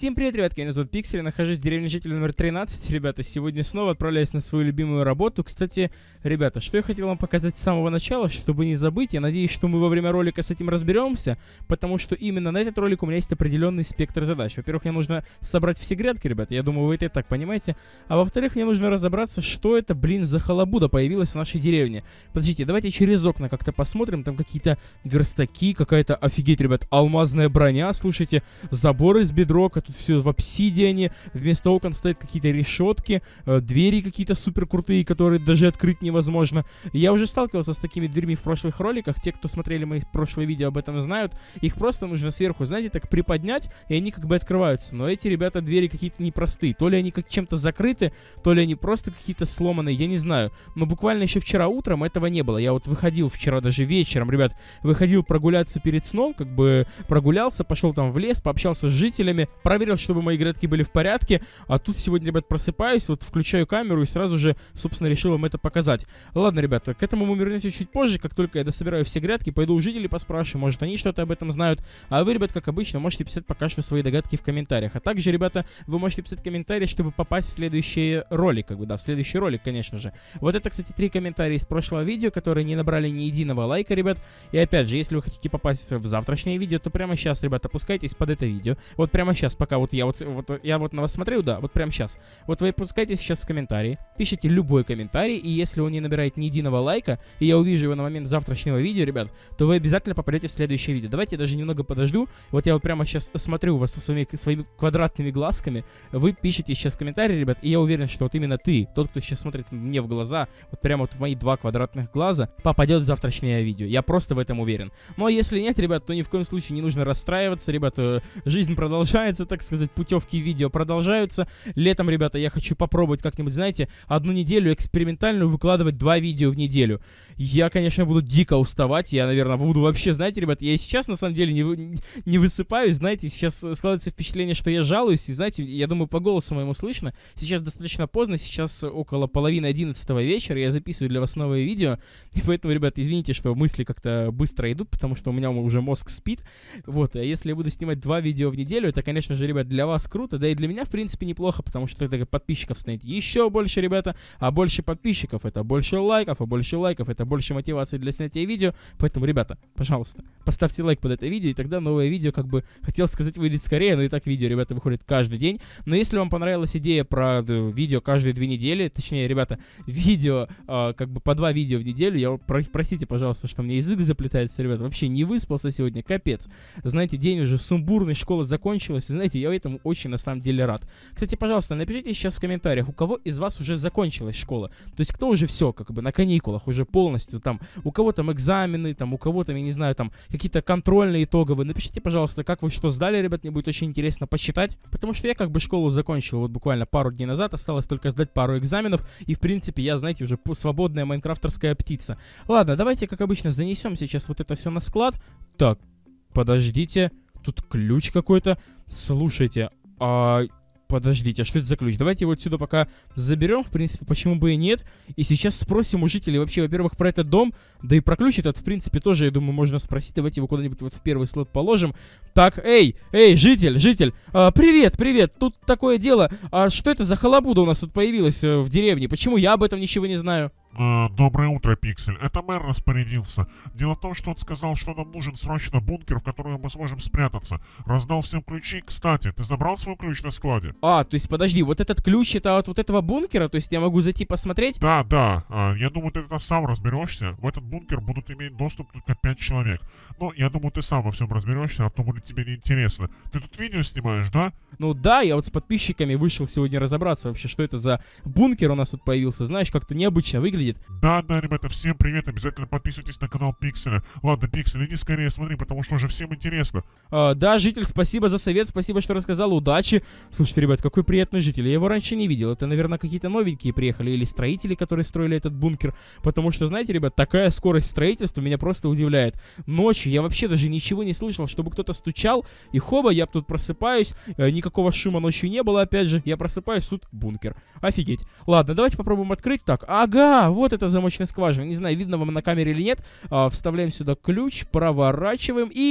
Всем привет, ребятки, меня зовут Пиксель, я нахожусь в деревне жителя номер 13, ребята, сегодня снова отправляюсь на свою любимую работу. Кстати, ребята, что я хотел вам показать с самого начала, чтобы не забыть, я надеюсь, что мы во время ролика с этим разберемся, потому что именно на этот ролик у меня есть определенный спектр задач. Во-первых, мне нужно собрать все грядки, ребята, я думаю, вы это и так понимаете, а во-вторых, мне нужно разобраться, что это, блин, за халабуда появилась в нашей деревне. Подождите, давайте через окна как-то посмотрим, там какие-то верстаки, какая-то, офигеть, ребят, алмазная броня, слушайте, забор из бедрока, тут все в обсидиане, вместо окон стоят какие-то решетки, двери какие-то супер крутые, которые даже открыть невозможно. Я уже сталкивался с такими дверьми в прошлых роликах, те, кто смотрели мои прошлые видео, об этом знают. Их просто нужно сверху, знаете, так приподнять, и они как бы открываются. Но эти, ребята, двери какие-то непростые. То ли они как чем-то закрыты, то ли они просто какие-то сломанные, я не знаю. Но буквально еще вчера утром этого не было. Я вот выходил вчера даже вечером, ребят, выходил прогуляться перед сном, как бы прогулялся, пошел там в лес, пообщался с жителями, проверил, чтобы мои грядки были в порядке, а тут сегодня, ребят, просыпаюсь, вот включаю камеру и сразу же, собственно, решил вам это показать. Ладно, ребята, к этому мы вернемся чуть позже, как только я дособираю все грядки, пойду у жителей поспрашиваю, может, они что-то об этом знают, а вы, ребят, как обычно, можете писать пока что свои догадки в комментариях, а также, ребята, вы можете писать комментарии, чтобы попасть в следующий ролик, как бы, да, в следующий ролик, конечно же. Вот это, кстати, 3 комментария из прошлого видео, которые не набрали ни единого лайка, ребят, и опять же, если вы хотите попасть в завтрашнее видео, то прямо сейчас, ребята, опускайтесь под это видео, вот прямо сейчас, пока вот я вот на вас смотрю, да, вот прямо сейчас. Вот вы опускаетесь сейчас в комментарии, пишите любой комментарий, и если он не набирает ни единого лайка, и я увижу его на момент завтрашнего видео, ребят, то вы обязательно попадете в следующее видео. Давайте я даже немного подожду. Вот я вот прямо сейчас смотрю вас своими квадратными глазками. Вы пишите сейчас комментарии, ребят, и я уверен, что вот именно ты, тот, кто сейчас смотрит мне в глаза, вот прямо вот в мои 2 квадратных глаза, попадет в завтрашнее видео. Я просто в этом уверен. Ну а если нет, ребят, то ни в коем случае не нужно расстраиваться, ребят. Жизнь продолжается, так сказать, путевки видео продолжаются. Летом, ребята, я хочу попробовать как-нибудь, знаете, одну неделю экспериментально выкладывать 2 видео в неделю. Я, конечно, буду дико уставать. Я, наверное, буду вообще, знаете, ребята, я и сейчас, на самом деле, не высыпаюсь, знаете, сейчас складывается впечатление, что я жалуюсь, и, знаете, я думаю, по голосу моему слышно. Сейчас достаточно поздно, сейчас около половины 11 вечера, я записываю для вас новое видео, и поэтому, ребята, извините, что мысли как-то быстро идут, потому что у меня уже мозг спит. Вот, а если я буду снимать 2 видео в неделю, это, конечно же, ребят, для вас круто, да и для меня, в принципе, неплохо, потому что тогда подписчиков станет еще больше, ребята, а больше подписчиков — это больше лайков, а больше лайков — это больше мотивации для снятия видео, поэтому, ребята, пожалуйста, поставьте лайк под это видео, и тогда новое видео, как бы, хотел сказать, выйдет скорее, но и так видео, ребята, выходит каждый день. Но если вам понравилась идея про видео каждые 2 недели, точнее, ребята, видео, как бы по 2 видео в неделю, я простите, пожалуйста, что мне язык заплетается, ребята, вообще не выспался сегодня, капец. Знаете, день уже сумбурный, школа закончилась, и, знаете, я этому очень, на самом деле, рад. Кстати, пожалуйста, напишите сейчас в комментариях, у кого из вас уже закончилась школа, то есть кто уже все, как бы, на каникулах, уже полностью, там, у кого там экзамены, там, у кого там, я не знаю, там, какие-то контрольные итоговые, напишите, пожалуйста, как вы что сдали, ребят, мне будет очень интересно посчитать, потому что я, как бы, школу закончил вот буквально пару дней назад, осталось только сдать пару экзаменов, и, в принципе, я, знаете, уже свободная майнкрафтерская птица. Ладно, давайте, как обычно, занесем сейчас вот это все на склад. Так, подождите, тут ключ какой-то. Слушайте, подождите, а что это за ключ? Давайте его отсюда пока заберем, в принципе, почему бы и нет. И сейчас спросим у жителей вообще, во-первых, про этот дом, да и про ключ этот, в принципе, тоже, я думаю, можно спросить. Давайте его куда-нибудь вот в первый слот положим. Так, эй, житель, привет, тут такое дело. А что это за халабуда у нас тут появилась в деревне? Почему я об этом ничего не знаю? Доброе утро, Пиксель. Это мэр распорядился. Дело в том, что он сказал, что нам нужен срочно бункер, в который мы сможем спрятаться. Раздал всем ключи. Кстати, ты забрал свой ключ на складе? То есть, подожди, вот этот ключ это от вот этого бункера? То есть я могу зайти посмотреть? Да. Я думаю, ты это сам разберешься. В этот бункер будут иметь доступ только 5 человек. Но я думаю, ты сам во всем разберешься, а то будет тебе неинтересно. Ты тут видео снимаешь, да? Ну да, я вот с подписчиками вышел сегодня разобраться вообще, что это за бункер у нас тут появился. Знаешь, как-то необычно выглядит. Да, ребята, всем привет, обязательно подписывайтесь на канал Пикселя. Ладно, Пиксель, иди скорее смотри, потому что уже всем интересно. Да, житель, спасибо за совет, спасибо, что рассказал, удачи. Слушайте, ребят, какой приятный житель, я его раньше не видел. Это, наверное, какие-то новенькие приехали или строители, которые строили этот бункер. Потому что, знаете, ребят, такая скорость строительства меня просто удивляет. Ночью я вообще даже ничего не слышал, чтобы кто-то стучал, и хоба, я тут просыпаюсь, никакого шума ночью не было, опять же, я просыпаюсь, тут бункер. Офигеть. Ладно, давайте попробуем открыть. Так, ага, вот это замочная скважина. Не знаю, видно вам на камере или нет. Вставляем сюда ключ, проворачиваем и...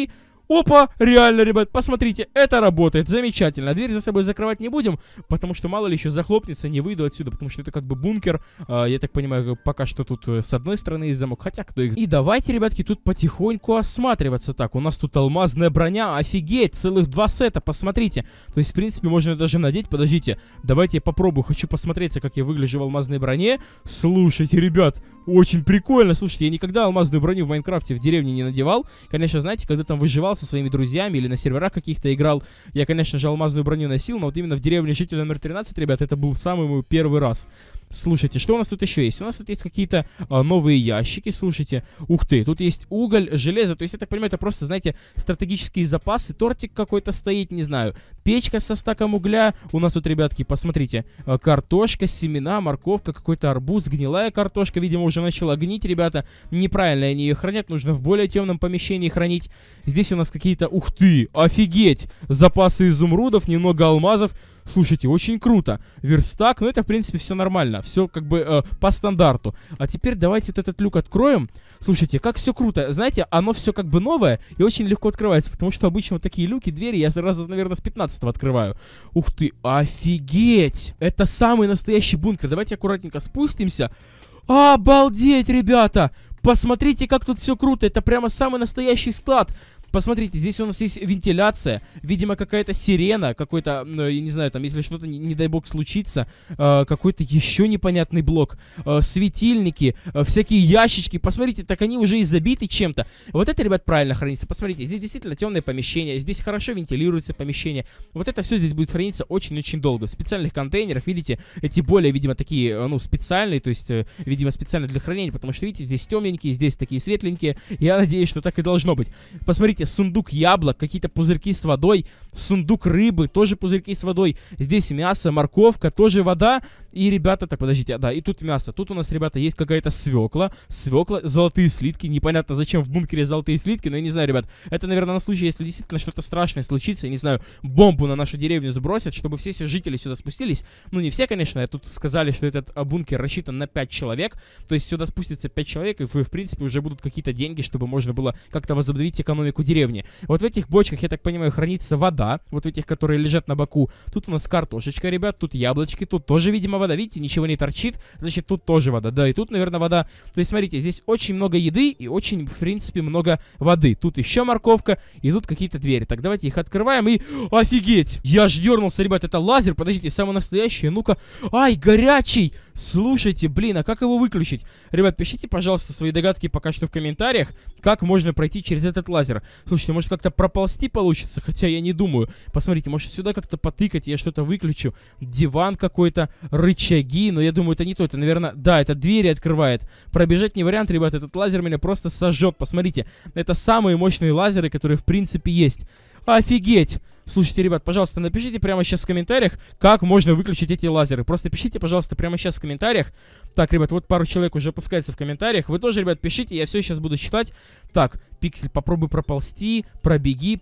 Опа, реально, ребят, посмотрите, это работает, замечательно. Дверь за собой закрывать не будем, потому что мало ли еще захлопнется, не выйду отсюда, потому что это как бы бункер. Я так понимаю, пока что тут с одной стороны есть замок, хотя кто их... И давайте, ребятки, тут потихоньку осматриваться. Так, у нас тут алмазная броня, офигеть, целых 2 сета, посмотрите. То есть, в принципе, можно даже надеть, подождите, давайте я попробую, хочу посмотреться, как я выгляжу в алмазной броне. Слушайте, ребят, очень прикольно, слушайте, я никогда алмазную броню в Майнкрафте в деревне не надевал. Конечно, знаете, когда там выживал со своими друзьями или на серверах каких-то играл, я, конечно же, алмазную броню носил, но вот именно в деревне жителя номер 13, ребят, это был самый мой первый раз. Слушайте, что у нас тут еще есть? У нас тут есть какие-то новые ящики, слушайте. Ух ты, тут есть уголь, железо, то есть, я так понимаю, это просто, знаете, стратегические запасы. Тортик какой-то стоит, не знаю. Печка со стаком угля. У нас тут, ребятки, посмотрите, картошка, семена, морковка, какой-то арбуз, гнилая картошка, видимо, уже начала гнить, ребята. Неправильно они ее хранят, нужно в более темном помещении хранить. Здесь у нас какие-то, ух ты, офигеть, запасы изумрудов, немного алмазов. Слушайте, очень круто. Верстак, ну это, в принципе, все нормально. Все как бы по стандарту. А теперь давайте вот этот люк откроем. Слушайте, как все круто. Знаете, оно все как бы новое и очень легко открывается. Потому что обычно вот такие люки, двери я раза, наверное, с 15-го открываю. Ух ты, офигеть. Это самый настоящий бункер. Давайте аккуратненько спустимся. Обалдеть, ребята. Посмотрите, как тут все круто. Это прямо самый настоящий склад. Посмотрите, здесь у нас есть вентиляция, видимо, какая-то сирена, какой-то, я не знаю, там, если что-то, не дай бог, случится, какой-то еще непонятный блок, светильники, всякие ящички, посмотрите, так они уже и забиты чем-то. Вот это, ребят, правильно хранится, посмотрите, здесь действительно темное помещение, здесь хорошо вентилируется помещение, вот это все здесь будет храниться очень-очень долго, в специальных контейнерах, видите, эти более, видимо, такие, ну, специальные, то есть, видимо, специально для хранения, потому что, видите, здесь темненькие, здесь такие светленькие, я надеюсь, что так и должно быть. Посмотрите, сундук яблок, какие-то пузырьки с водой, сундук рыбы, тоже пузырьки с водой, здесь мясо, морковка, тоже вода, и, ребята, так, подождите, да, и тут мясо, тут у нас, ребята, есть какая-то свекла, золотые слитки, непонятно, зачем в бункере золотые слитки, но я не знаю, ребят, это, наверное, на случай, если действительно что-то страшное случится, я не знаю, бомбу на нашу деревню сбросят, чтобы все жители сюда спустились, ну, не все, конечно, тут сказали, что этот бункер рассчитан на 5 человек, то есть сюда спустится 5 человек, и, в принципе, уже будут какие-то деньги, чтобы можно было как-то возобновить экономику деревни. Вот в этих бочках, я так понимаю, хранится вода. Вот в этих, которые лежат на боку. Тут у нас картошечка, ребят, тут яблочки, тут тоже, видимо, вода. Видите, ничего не торчит, значит, тут тоже вода. Да, и тут, наверное, вода. То есть, смотрите, здесь очень много еды и очень, в принципе, много воды. Тут еще морковка, и тут какие-то двери. Так, давайте их открываем и... Офигеть! Я аж дернулся, ребят, это лазер, подождите, самый настоящий. Ну-ка, ай, горячий! Слушайте, блин, а как его выключить? Ребят, пишите, пожалуйста, свои догадки пока что в комментариях, как можно пройти через этот лазер. Слушайте, может как-то проползти получится, хотя я не думаю. Посмотрите, может сюда как-то потыкать, я что-то выключу. Диван какой-то, рычаги, но я думаю, это не то, это, наверное, да, это двери открывает. Пробежать не вариант, ребят, этот лазер меня просто сожжет. Посмотрите, это самые мощные лазеры, которые в принципе есть. Офигеть! Слушайте, ребят, пожалуйста, напишите прямо сейчас в комментариях, как можно выключить эти лазеры. Просто пишите, пожалуйста, прямо сейчас в комментариях. Так, ребят, вот пару человек уже опускается в комментариях. Вы тоже, ребят, пишите, я все сейчас буду читать. Так, Пиксель, попробуй проползти, пробеги.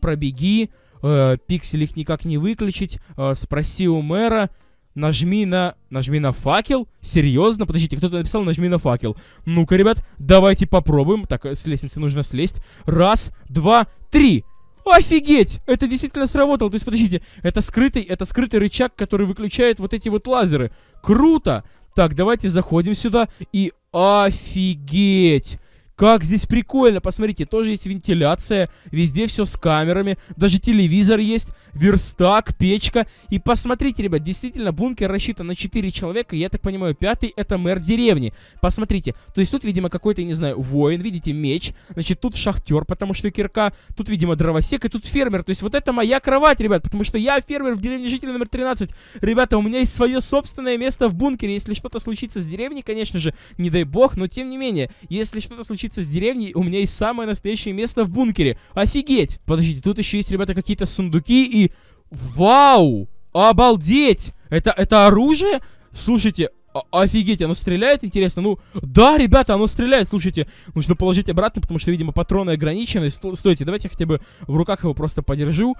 Пиксель, их никак не выключить. Спроси у мэра. Нажми на факел? Серьезно? Подождите, кто-то написал нажми на факел. Ну-ка, ребят, давайте попробуем. Так, с лестницы нужно слезть. 1, 2, 3. Офигеть! Это действительно сработало. То есть, подождите, это скрытый рычаг, который выключает вот эти вот лазеры. Круто! Так, давайте заходим сюда и... Офигеть! Как здесь прикольно, посмотрите, тоже есть вентиляция, везде все с камерами, даже телевизор есть, верстак, печка. И посмотрите, ребят, действительно, бункер рассчитан на 4 человека, я так понимаю, 5-й это мэр деревни. Посмотрите, то есть тут, видимо, какой-то, не знаю, воин, видите, меч, значит, тут шахтер, потому что кирка, тут, видимо, дровосек, и тут фермер. То есть вот это моя кровать, ребят, потому что я фермер в деревне жителя номер 13. Ребята, у меня есть свое собственное место в бункере, если что-то случится с деревней, конечно же, не дай бог, но тем не менее, если что-то случится с деревней, у меня есть самое настоящее место в бункере. Офигеть! Подождите, тут еще есть, ребята, какие-то сундуки и... Вау! Обалдеть! Это оружие? Слушайте, офигеть, оно стреляет, интересно? Ну, да, ребята, оно стреляет, слушайте. Нужно положить обратно, потому что, видимо, патроны ограничены. Стойте, давайте я хотя бы в руках его просто подержу.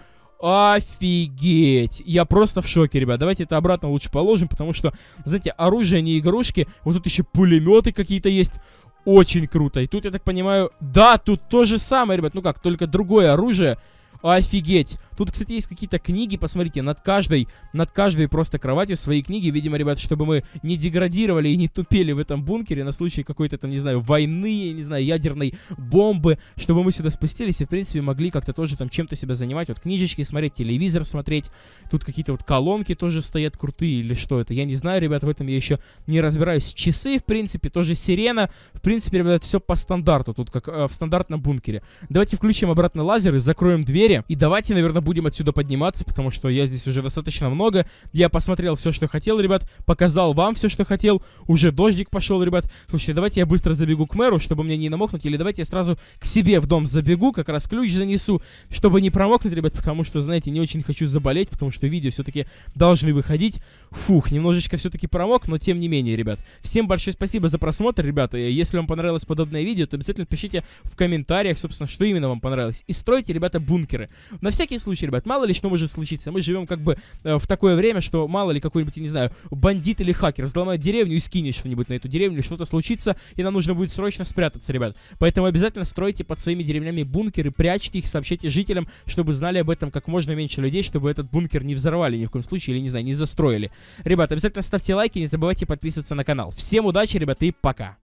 Офигеть! Я просто в шоке, ребят. Давайте это обратно лучше положим, потому что, знаете, оружие не игрушки. Вот тут еще пулеметы какие-то есть. Очень круто. И тут, я так понимаю, да, тут то же самое, ребят. Ну как, только другое оружие. Офигеть! Тут, кстати, есть какие-то книги, посмотрите, над каждой просто кроватью свои книги, видимо, ребят, чтобы мы не деградировали и не тупели в этом бункере на случай какой-то там, не знаю, войны, не знаю, ядерной бомбы, чтобы мы сюда спустились и, в принципе, могли как-то тоже там чем-то себя занимать, вот книжечки смотреть, телевизор смотреть, тут какие-то вот колонки тоже стоят крутые или что это, я не знаю, ребят, в этом я еще не разбираюсь. Часы, в принципе, тоже сирена, в принципе, ребят, все по стандарту, тут как в стандартном бункере. Давайте включим обратно лазеры, закроем двери и давайте, наверное, будем отсюда подниматься, потому что я здесь уже достаточно много. Я посмотрел все, что хотел, ребят, показал вам все, что хотел. Уже дождик пошел, ребят. Слушайте, давайте я быстро забегу к мэру, чтобы мне не намокнуть, или давайте я сразу к себе в дом забегу, как раз ключ занесу, чтобы не промокнуть, ребят, потому что, знаете, не очень хочу заболеть, потому что видео все-таки должны выходить. Фух, немножечко все-таки промок, но тем не менее, ребят. Всем большое спасибо за просмотр, ребята. Если вам понравилось подобное видео, то обязательно пишите в комментариях, собственно, что именно вам понравилось. И стройте, ребята, бункеры. На всякий случай, ребят, мало ли что может случиться. Мы живем как бы в такое время, что мало ли какой-нибудь, я не знаю, бандит или хакер взломает деревню и скинет что-нибудь на эту деревню, что-то случится, и нам нужно будет срочно спрятаться, ребят. Поэтому обязательно стройте под своими деревнями бункеры, прячьте их, сообщайте жителям, чтобы знали об этом как можно меньше людей, чтобы этот бункер не взорвали ни в коем случае, или, не знаю, не застроили. Ребят, обязательно ставьте лайки, не забывайте подписываться на канал. Всем удачи, ребята, и пока!